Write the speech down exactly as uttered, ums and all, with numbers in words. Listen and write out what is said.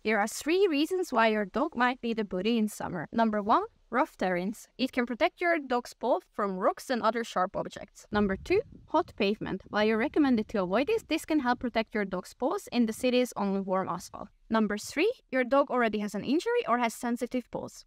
Here are three reasons why your dog might be the booty in summer. Number one, rough terrains. It can protect your dog's paw from rocks and other sharp objects. Number two, hot pavement. While you're recommended to avoid this, this can help protect your dog's paws in the cities on warm asphalt. Number three, your dog already has an injury or has sensitive paws.